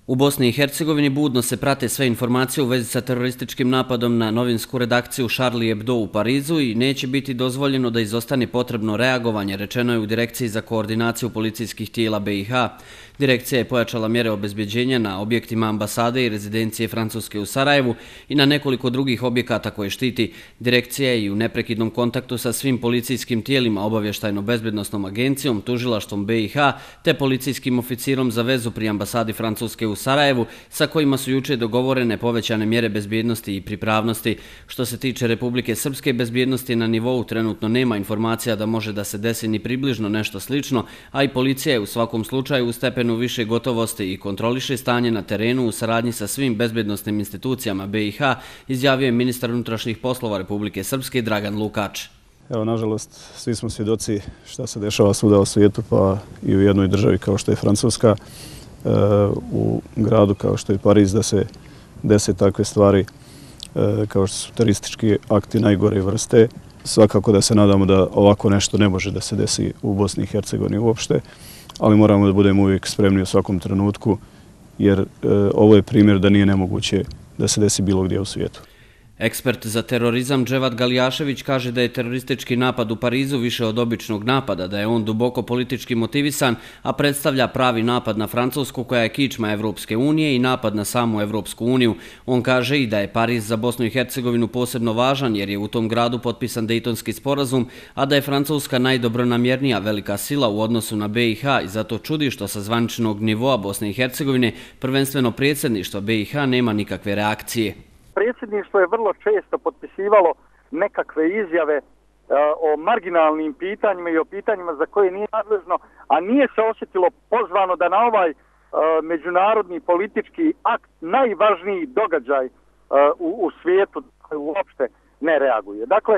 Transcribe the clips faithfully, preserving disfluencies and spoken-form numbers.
U Bosni i Hercegovini budno se prate sve informacije u vezi sa terorističkim napadom na novinsku redakciju Charlie Hebdo u Parizu i neće biti dozvoljeno da izostane potrebno reagovanje, rečeno je u Direkciji za koordinaciju policijskih tijela B i H. Direkcija je pojačala mjere obezbeđenja na objektima ambasade i rezidencije Francuske u Sarajevu i na nekoliko drugih objekata koje štiti. Direkcija je i u neprekidnom kontaktu sa svim policijskim tijelima, obavještajno-bezbednosnom agencijom, tužilaštvom B i H te policijskim oficirom za vezu pri ambasadi Francuske u Sarajevu, sa kojima su juče dogovorene povećane mjere bezbjednosti i pripravnosti. Što se tiče Republike Srpske, bezbjednosti na nivou trenutno nema informacija da može da se desi ni približno nešto slično, a i policija je u svakom slučaju u stepenu više gotovosti i kontroliše stanje na terenu u saradnji sa svim bezbjednosnim institucijama B i H, izjavio je ministar unutrašnjih poslova Republike Srpske Dragan Lukač. Evo, nažalost, svi smo svjedoci šta se dešava svuda u svijetu, pa i u jednoj državi kao što je Francuska, u gradu kao što je Pariz, da se dese takve stvari kao što su teroristički akti najgore vrste. Svakako da se nadamo da ovako nešto ne može da se desi u Bosni i Hercegovini uopšte, ali moramo da budemo uvijek spremni u svakom trenutku, jer ovo je primjer da nije nemoguće da se desi bilo gdje u svijetu. Ekspert za terorizam Dževat Galijašević kaže da je teroristički napad u Parizu više od običnog napada, da je on duboko politički motivisan, a predstavlja pravi napad na Francusku koja je kičma Evropske unije i napad na samu Evropsku uniju. On kaže i da je Pariz za Bosnu i Hercegovinu posebno važan jer je u tom gradu potpisan Dejtonski sporazum, a da je Francuska najdobronamjernija velika sila u odnosu na B i H i zato čudi što sa zvaničnog nivoa Bosne i Hercegovine, prvenstveno predsjedništva B i H, nema nikakve reakcije. Predsjedništvo je vrlo često potpisivalo nekakve izjave o marginalnim pitanjima i o pitanjima za koje nije nadležno, a nije se osjetilo pozvano da na ovaj međunarodni politički akt, najvažniji događaj u, u svijetu, uopšte ne reaguje. Dakle,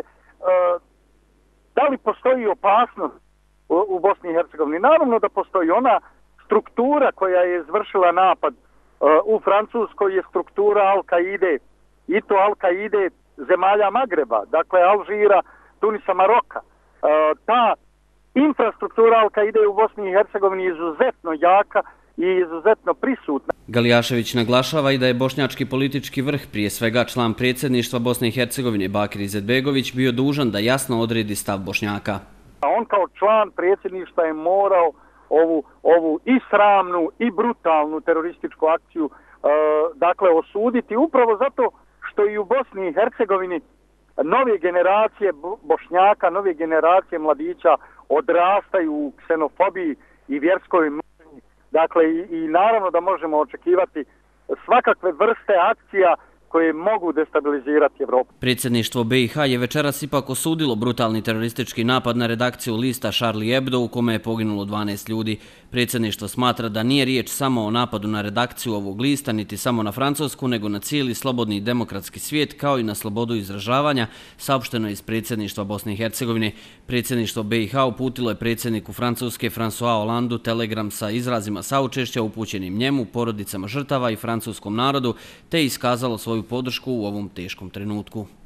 da li postoji opasnost u, u Bosni i Hercegovini? Naravno da postoji. Ona struktura koja je izvršila napad u Francuskoj je struktura Al-Kaide, i to Al-Kaide zemalja Magreba, dakle Alžira, Tunisa, Maroka. E, ta infrastruktura Al-Kaide u Bosni i Hercegovini je izuzetno jaka i izuzetno prisutna. Galijašević naglašava i da je bošnjački politički vrh, prije svega član predsjedništva Bosne i Hercegovine Bakir Izetbegović, bio dužan da jasno odredi stav Bošnjaka. A on kao član predsjedništva je morao ovu, ovu i sramnu i brutalnu terorističku akciju e, dakle osuditi upravo zato što i u Bosni i Hercegovini nove generacije Bošnjaka, nove generacije mladića odrastaju u ksenofobiji i vjerskoj mržnji. Dakle, i, i naravno da možemo očekivati svakakve vrste akcija koje mogu destabilizirati Evropu. Predsjedništvo B i H je večeras ipak osudilo brutalni teroristički napad na redakciju lista Charlie Hebdo u kome je poginulo dvanaest ljudi. Predsjedništvo smatra da nije riječ samo o napadu na redakciju ovog lista, niti samo na Francusku, nego na cijeli slobodni demokratski svijet, kao i na slobodu izražavanja, saopšteno je iz predsjedništva Bosne i Hercegovine. Predsjedništvo B i H uputilo je predsjedniku Francuske François Hollandu telegram sa izrazima saučešća upućenim njemu, porodicama žrtava i francuskom narodu, te iskazalo svoju podršku u ovom teškom trenutku.